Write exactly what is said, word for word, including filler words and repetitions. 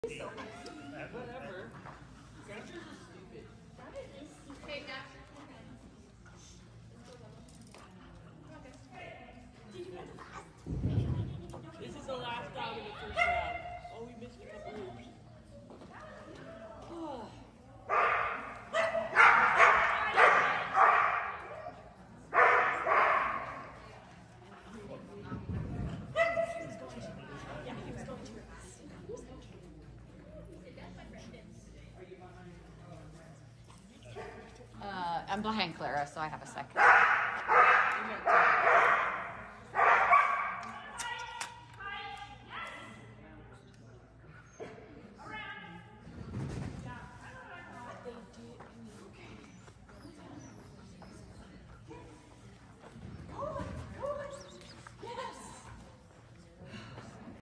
Whatever. Ranchers are stupid. Hey, Dad. This is the last dog in the first round. Oh, we missed a couple hoops. Uh, I'm behind Clara, so I have a second.